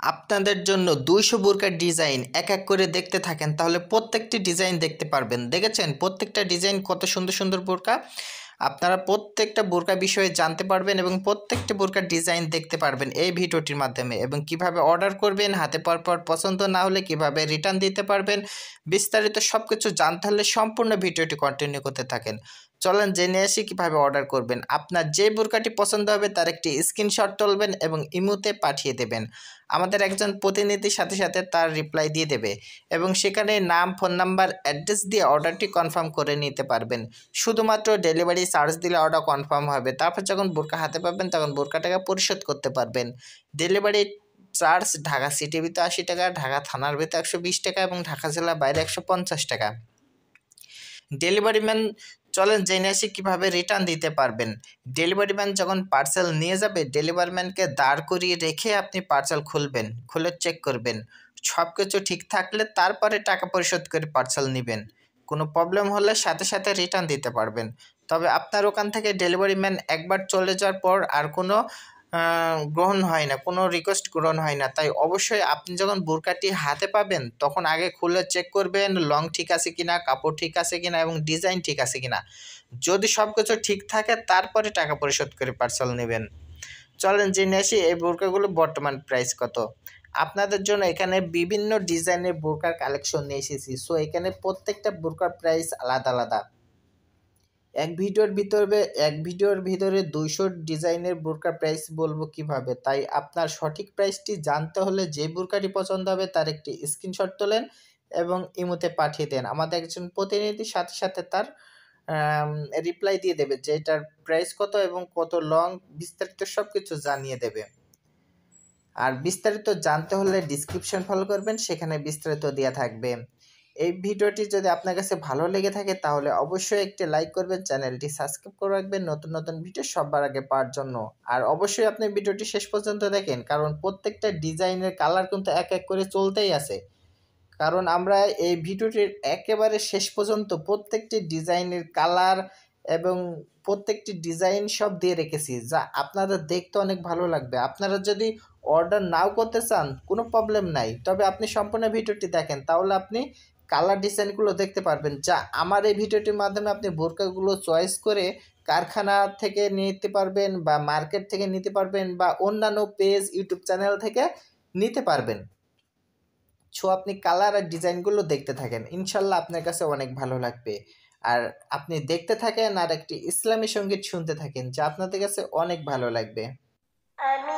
আপনাদের জন্য 200 বোরকার ডিজাইন এক এক করে দেখতে থাকেন, তাহলে প্রত্যেকটি ডিজাইন দেখতে পারবেন। দেখেছেন প্রত্যেকটা ডিজাইন কত সুন্দর সুন্দর বোরকা। আপনারা প্রত্যেকটা বোরকা বিষয়ে জানতে পারবেন এবং প্রত্যেকটা বোরকার ডিজাইন দেখতে পারবেন এই ভিডিওটির মাধ্যমে, এবং কিভাবে অর্ডার করবেন, হাতে পাওয়ার পর পছন্দ না হলে কিভাবে রিটার্ন দিতে পারবেন, বিস্তারিত সব কিছু জানতে হলে সম্পূর্ণ ভিডিওটি কন্টিনিউ করতে থাকেন। চলেন জেনে আসি কিভাবে অর্ডার করবেন। আপনার যে বোরকাটি পছন্দ হবে তার একটি স্ক্রিনশট তুলবেন এবং ইমোতে পাঠিয়ে দেবেন। আমাদের একজন প্রতিনিধির সাথে সাথে তার রিপ্লাই দিয়ে দেবে এবং সেখানে নাম, ফোন নাম্বার, অ্যাড্রেস দিয়ে অর্ডারটি কনফার্ম করে নিতে পারবেন। শুধুমাত্র ডেলিভারি চার্জ দিলে অর্ডার কনফার্ম হবে। তারপর যখন বোরকা হাতে পাবেন তখন বোরকা টাকা পরিশোধ করতে পারবেন। ডেলিভারি চার্জ ঢাকা সিটির ভিতরে 80 টাকা, ঢাকা থানার ভিতরে 120 টাকা এবং ঢাকা জেলার বাইরে 150 টাকা। ডেলিভারি ম্যান, চলেন জেনে আসি কীভাবে রিটার্ন দিতে পারবেন। ডেলিভারি ম্যান যখন পার্সেল নিয়ে যাবে, ডেলিভারি ম্যানকে দাঁড় করিয়ে রেখে আপনি পার্সেল খুলবেন, খুলে চেক করবেন। সব কিছু ঠিক থাকলে তারপরে টাকা পরিশোধ করে পার্সেল নেবেন। কোনো প্রবলেম হলে সাথে সাথে রিটার্ন দিতে পারবেন। তবে আপনার ওখান থেকে ডেলিভারি ম্যান একবার চলে যাওয়ার পর আর কোনো গ্রহণ হয় না, কোনো রিকোয়েস্ট গ্রহণ হয় না। তাই অবশ্যই আপনি যখন বোরকাটি হাতে পাবেন তখন আগে খুলে চেক করবেন লং ঠিক আছে কিনা, কাপড় ঠিক আছে কিনা এবং ডিজাইন ঠিক আছে কিনা। যদি সব কিছু ঠিক থাকে তারপরে টাকা পরিশোধ করে পার্সেল নেবেন। চলেন জেনে আসি এই বোরকাগুলো বর্তমান প্রাইস কত। আপনাদের জন্য এখানে বিভিন্ন ডিজাইনের বোরকার কালেকশন নিয়ে এসেছি। সো এখানে প্রত্যেকটা বোরকার প্রাইস আলাদা আলাদা। এক ভিডিওর ভিতরে 200 ডিজাইনের বোরকার প্রাইস বলবো কিভাবে, তাই আপনার সঠিক প্রাইসটি জানতে হলে যে বোরকাটি পছন্দ হবে তার একটি স্ক্রিনশট তোলেন এবং ইমোতে পাঠিয়ে দেন। আমাদের একজন প্রতিনিধির সাথে সাথে তার রিপ্লাই দিয়ে দেবে যে এটার প্রাইস কত এবং কত লং, বিস্তারিত সব কিছু জানিয়ে দেবে। আর বিস্তারিত জানতে হলে ডিসক্রিপশন ফলো করবেন, সেখানে বিস্তারিত দেওয়া থাকবে। এই ভিডিওটি যদি আপনার কাছে ভালো লেগে থাকে তাহলে অবশ্যই একটি লাইক করবেন, চ্যানেলটি সাবস্ক্রাইব করে রাখবেন নতুন নতুন ভিডিও সবার আগে পাওয়ার জন্য। আর অবশ্যই আপনি ভিডিওটি শেষ পর্যন্ত দেখেন, কারণ প্রত্যেকটা ডিজাইনের কালার কিন্তু এক এক করে চলতেই আছে। কারণ আমরা এই ভিডিওটির একেবারে শেষ পর্যন্ত প্রত্যেকটি ডিজাইনের কালার এবং প্রত্যেকটি ডিজাইন সব দিয়ে রেখেছি, যা আপনাদের দেখতে অনেক ভালো লাগবে। আপনারা যদি অর্ডার নাও করতে চান কোনো প্রবলেম নাই, তবে আপনি সম্পূর্ণ ভিডিওটি দেখেন, তাহলে আপনি কালার ডিজাইনগুলো দেখতে পারবেন, যা আমার এই ভিডিওটির মাধ্যমে আপনি বোরকাগুলো চয়েস করে কারখানা থেকে নিতে পারবেন বা মার্কেট থেকে নিতে পারবেন বা অন্যান্য পেজ, ইউটিউব চ্যানেল থেকে নিতে পারবেন। সো আপনি কালার আর ডিজাইনগুলো দেখতে থাকেন, ইনশাল্লাহ আপনার কাছে অনেক ভালো লাগবে। আর আপনি দেখতে থাকেন আর একটি ইসলামী সঙ্গীত শুনতে থাকেন, যা আপনাদের কাছে অনেক ভালো লাগবে।